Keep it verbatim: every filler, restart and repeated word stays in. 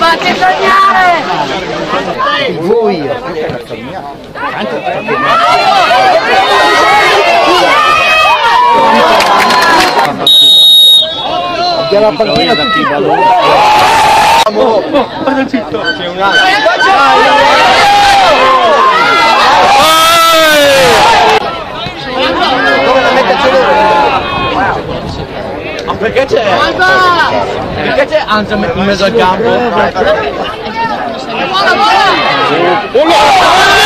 Fate sognare! Voi io. Abbiamo la partita tutti i valori. C'è un altro. Ma perché c'è? Perché c'è Anza in mezzo al campo?